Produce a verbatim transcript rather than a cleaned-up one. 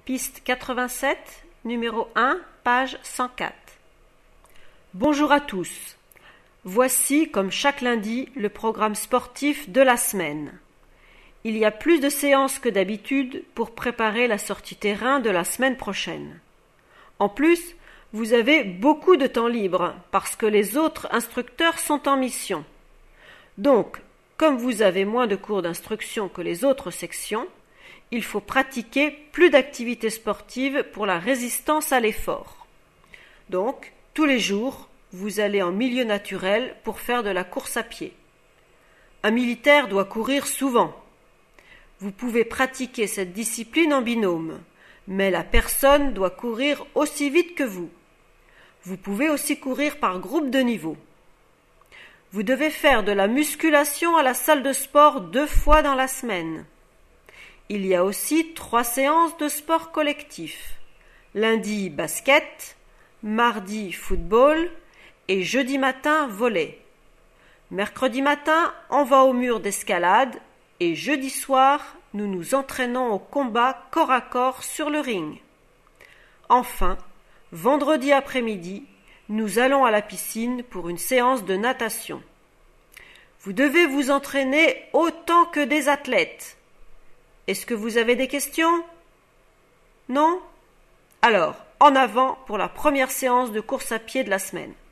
Piste quatre-vingt-sept, numéro un, page cent quatre. Bonjour à tous. Voici, comme chaque lundi, le programme sportif de la semaine. Il y a plus de séances que d'habitude pour préparer la sortie terrain de la semaine prochaine. En plus, vous avez beaucoup de temps libre parce que les autres instructeurs sont en mission. Donc, comme vous avez moins de cours d'instruction que les autres sections, il faut pratiquer plus d'activités sportives pour la résistance à l'effort. Donc, tous les jours, vous allez en milieu naturel pour faire de la course à pied. Un militaire doit courir souvent. Vous pouvez pratiquer cette discipline en binôme, mais la personne doit courir aussi vite que vous. Vous pouvez aussi courir par groupe de niveau. Vous devez faire de la musculation à la salle de sport deux fois dans la semaine. Il y a aussi trois séances de sport collectif. Lundi, basket, mardi, football et jeudi matin, volley. Mercredi matin, on va au mur d'escalade et jeudi soir, nous nous entraînons au combat corps à corps sur le ring. Enfin, vendredi après-midi, nous allons à la piscine pour une séance de natation. Vous devez vous entraîner autant que des athlètes. Est-ce que vous avez des questions? Non? Alors, en avant pour la première séance de course à pied de la semaine.